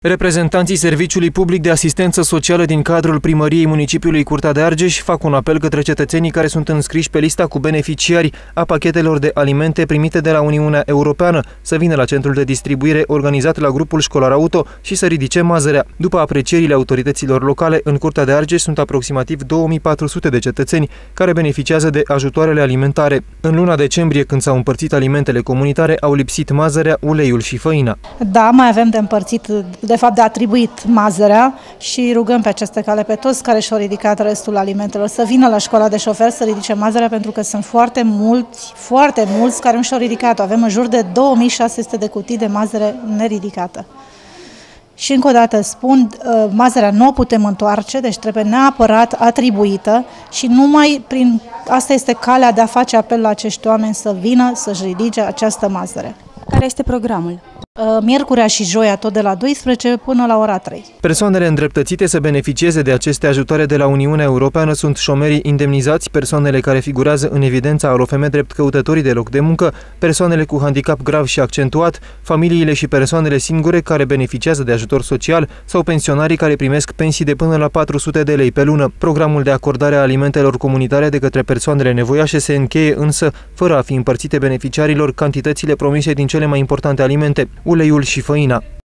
Reprezentanții Serviciului Public de Asistență Socială din cadrul Primăriei Municipiului Curtea de Argeș fac un apel către cetățenii care sunt înscriși pe lista cu beneficiari a pachetelor de alimente primite de la Uniunea Europeană să vină la centrul de distribuire organizat la grupul școlar auto și să ridice mazărea. După aprecierile autorităților locale, în Curtea de Argeș sunt aproximativ 2400 de cetățeni care beneficiază de ajutoarele alimentare. În luna decembrie, când s-au împărțit alimentele comunitare, au lipsit mazărea, uleiul și făina. Da, mai avem de împărțit, de fapt de atribuit mazărea și rugăm pe această cale pe toți care și-au ridicat restul alimentelor să vină la școala de șofer să ridice mazărea, pentru că sunt foarte mulți care nu și-au ridicat-o. Avem în jur de 2600 de cutii de mazăre neridicată. Și încă o dată spun, mazărea nu o putem întoarce, deci trebuie neapărat atribuită și numai prin asta este calea de a face apel la acești oameni să vină să-și ridice această mazăre. Care este programul? Miercurea și joia tot de la 12 până la ora 3. Persoanele îndreptățite să beneficieze de aceste ajutoare de la Uniunea Europeană sunt șomerii indemnizați, persoanele care figurează în evidența ALOFM drept căutătorii de loc de muncă, persoanele cu handicap grav și accentuat, familiile și persoanele singure care beneficiază de ajutor social sau pensionarii care primesc pensii de până la 400 de lei pe lună. Programul de acordare a alimentelor comunitare de către persoanele nevoiașe se încheie însă fără a fi împărțite beneficiarilor cantitățile promise din cele mai importante alimente, uleiul și făina.